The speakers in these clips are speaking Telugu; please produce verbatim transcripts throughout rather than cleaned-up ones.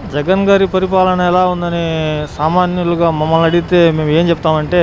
జగన్ గారి పరిపాలన ఎలా ఉందని సామాన్యులుగా మమ్మల్ని అడిగితే మేము ఏం చెప్తామంటే,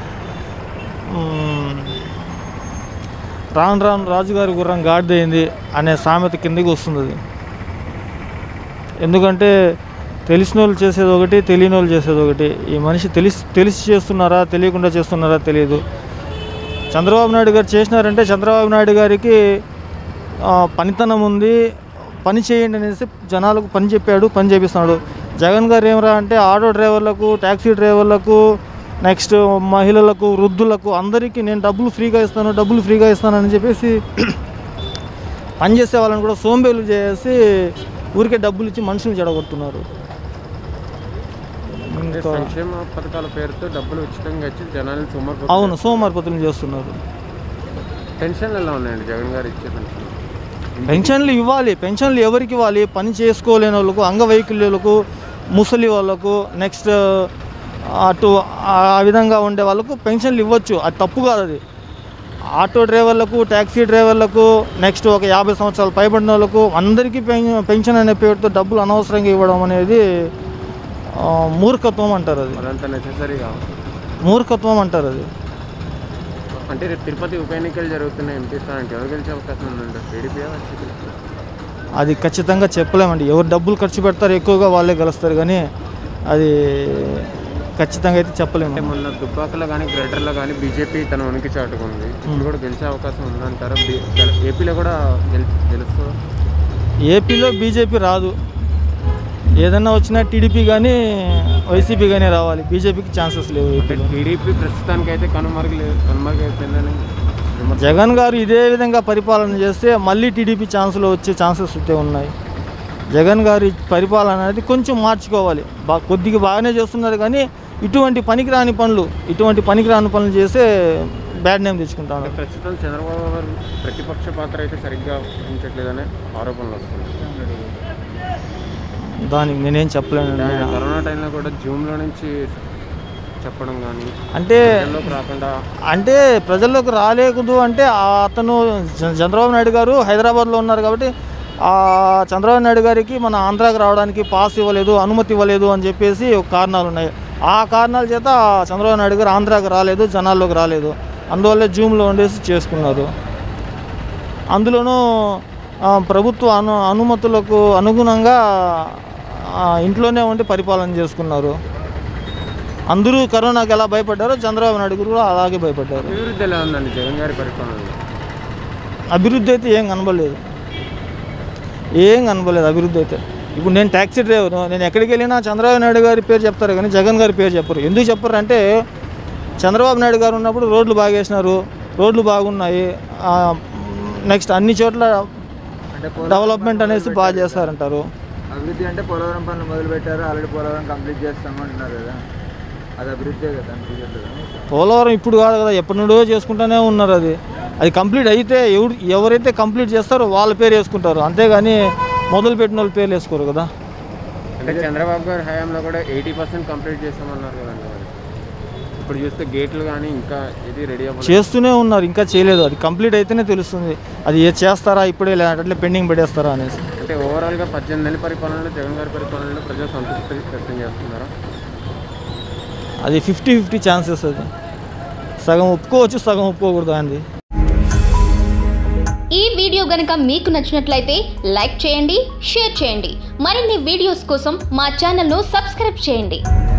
రాను రాను రాజుగారి గుర్రం గాడిదయింది అనే సామెత కిందకి వస్తుంది అది. ఎందుకంటే తెలిసిన వాళ్ళు చేసేది ఒకటి, తెలియని వాళ్ళు చేసేది ఒకటి. ఈ మనిషి తెలిసి తెలిసి చేస్తున్నారా తెలియకుండా చేస్తున్నారా తెలియదు. చంద్రబాబు నాయుడు గారు చేసినారంటే చంద్రబాబు నాయుడు గారికి పనితనం ఉంది, పని చేయండి అనేసి జనాలకు పని చెప్పాడు, పని చేపిస్తున్నాడు. జగన్ గారు ఏమరా అంటే ఆటో డ్రైవర్లకు, ట్యాక్సీ డ్రైవర్లకు, నెక్స్ట్ మహిళలకు, వృద్ధులకు అందరికీ నేను డబ్బులు ఫ్రీగా ఇస్తాను డబ్బులు ఫ్రీగా ఇస్తాను అని చెప్పేసి పనిచేసే వాళ్ళని కూడా సోంబేలు చేసి ఊరికే డబ్బులు ఇచ్చి మనుషులు చెడగొడుతున్నారు. సంక్షేమ పథకాల పేరుతో డబ్బులు ఉచితంగా ఇచ్చి జనాలను సోమర్ అవును సోమరిపోతులు చేస్తున్నారు. పెన్షన్లు ఎలా ఉన్నాయండి జగన్ గారు ఇచ్చే పెన్షన్? పెన్షన్లు ఇవ్వాలి. పెన్షన్లు ఎవరికి ఇవ్వాలి? పని చేసుకోలేని వాళ్ళకు, అంగవైకల్యులకు, ముసలి వాళ్ళకు, నెక్స్ట్ అటు ఆ విధంగా ఉండే వాళ్ళకు పెన్షన్లు ఇవ్వచ్చు. అది తప్పు కాదు. అది ఆటో డ్రైవర్లకు, ట్యాక్సీ డ్రైవర్లకు, నెక్స్ట్ ఒక యాభై సంవత్సరాలు పైబడిన వాళ్ళకు అందరికీ పెన్షన్ అనే పేరుతో డబ్బులు అనవసరంగా ఇవ్వడం అనేది మూర్ఖత్వం అంటారు. అది అదంతా నెసెసరీగా మూర్ఖత్వం అంటారు. అది అంటే రేపు తిరుపతి ఉప ఎన్నికలు జరుగుతున్నాయి, ఎంపీ స్థానానికి ఎవరు గెలిచే అవకాశం ఉందండి? టీడీపీ అది ఖచ్చితంగా చెప్పలేమండి. ఎవరు డబ్బులు ఖర్చు పెడతారు ఎక్కువగా వాళ్ళే గెలుస్తారు, కానీ అది ఖచ్చితంగా అయితే చెప్పలేము. అంటే మొన్న దుబ్బాకలో కానీ గ్రేటర్లో కానీ బీజేపీ తన ఉనికి చాటుకుంది. ఇప్పుడు కూడా గెలిచే అవకాశం ఉందంటారా? ఏపీలో కూడా గెలి గెలుస్తుందా? ఏపీలో బీజేపీ రాదు. ఏదన్నా వచ్చినా టీడీపీ కానీ వైసీపీ కానీ రావాలి. బీజేపీకి ఛాన్సెస్ లేవు. టీడీపీ ప్రస్తుతానికి అయితే కనుమరుగు లేదు కనుమరుగు అయిపోయిందని జగన్ గారు ఇదే విధంగా పరిపాలన చేస్తే మళ్ళీ టీడీపీ ఛాన్సులు వచ్చే ఛాన్సెస్ అయితే ఉన్నాయి. జగన్ గారి పరిపాలన అనేది కొంచెం మార్చుకోవాలి. బా కొద్దిగా బాగానే చేస్తున్నారు, కానీ ఇటువంటి పనికిరాని పనులు ఇటువంటి పనికిరాని పనులు చేస్తే బ్యాడ్ నేమ్ తెచ్చుకుంటాను. ప్రస్తుతం చంద్రబాబు గారు ప్రతిపక్ష పాత్ర అయితే సరిగ్గా వహించట్లేదనే ఆరోపణలు వస్తున్నాయి. దానికి నేనేం చెప్పలేను. కరోనా టైంలో కూడా జూమ్లో నుంచి చెప్పడం కానీ అంటే రాకుండా అంటే ప్రజల్లోకి రాలేకూడదు అంటే అతను చంద్రబాబు నాయుడు గారు హైదరాబాద్లో ఉన్నారు కాబట్టి చంద్రబాబు నాయుడు గారికి మన ఆంధ్రాకి రావడానికి పాస్ ఇవ్వలేదు, అనుమతి ఇవ్వలేదు అని చెప్పేసి ఒక కారణాలు ఉన్నాయి. ఆ కారణాల చేత చంద్రబాబు నాయుడు గారు ఆంధ్రాకి రాలేదు, జనాల్లోకి రాలేదు. అందువల్ల జూమ్లో ఉండేసి చేసుకున్నారు. అందులోనూ ప్రభుత్వ అను అనుమతులకు అనుగుణంగా ఇంట్లోనే ఉండి పరిపాలన చేసుకున్నారు. అందరూ కరోనాకి ఎలా భయపడ్డారో చంద్రబాబు నాయుడు గారు కూడా అలాగే భయపడ్డారు. అభివృద్ధి ఎలా ఉందండి జగన్ గారి పరిపాలన? అభివృద్ధి అయితే ఏం కనబడలేదు, ఏం కనబడలేదు అభివృద్ధి అయితే. ఇప్పుడు నేను ట్యాక్సీ డ్రైవర్, నేను ఎక్కడికి వెళ్ళినా చంద్రబాబు నాయుడు గారి పేరు చెప్తారు కానీ జగన్ గారి పేరు చెప్పరు. ఎందుకు చెప్పరు అంటే చంద్రబాబు నాయుడు గారు ఉన్నప్పుడు రోడ్లు బాగా వేసినారు, రోడ్లు బాగున్నాయి, నెక్స్ట్ అన్ని చోట్ల డెవలప్మెంట్ అనేసి బాగా చేస్తారంటారు. అభివృద్ధి అంటే పోలవరం పనులు మొదలు పెట్టారు, ఆల్రెడీ పోలవరం కంప్లీట్ చేస్తామంటున్నారు కదా, అది అభివృద్ధి కదా. పోలవరం ఇప్పుడు కాదు కదా, ఎప్పటి నుండో చేసుకుంటూనే ఉన్నారు. అది అది కంప్లీట్ అయితే ఎవరు ఎవరైతే కంప్లీట్ చేస్తారో వాళ్ళ పేరు వేసుకుంటారు, అంతేగాని మొదలు పెట్టిన వాళ్ళ పేర్లు వేసుకోరు కదా. అంటే చంద్రబాబు గారి హయాంలో కూడా ఎయిటీ పర్సెంట్ కంప్లీట్ చేస్తామన్నారు కదండి. ఇప్పుడు చూస్తే గేట్లు కానీ ఇంకా ఇది రెడీ చేస్తూనే ఉన్నారు, ఇంకా చేయలేదు. అది కంప్లీట్ అయితేనే తెలుస్తుంది అది ఏ చేస్తారా ఇప్పుడే లేదంటే పెండింగ్ పెట్టేస్తారా అనేసి. అంటే ఓవరాల్గా పద్దెనిమిది నెలల పరిపాలనలో జగన్ గారి పరిపాలనలో ప్రజలు సంతృప్తి వ్యక్తం చేస్తున్నారా? అది ఫిఫ్టీ ఫిఫ్టీ ఛాన్సెస్. అది సగం ఒప్పుకోవచ్చు, సగం ఒప్పుకోకూడదు అంది. ఈ వీడియో గనుక మీకు నచ్చినట్లయితే లైక్ చేయండి, షేర్ చేయండి. మరిన్ని వీడియోస్ కోసం మా ఛానల్ను సబ్స్క్రైబ్ చేయండి.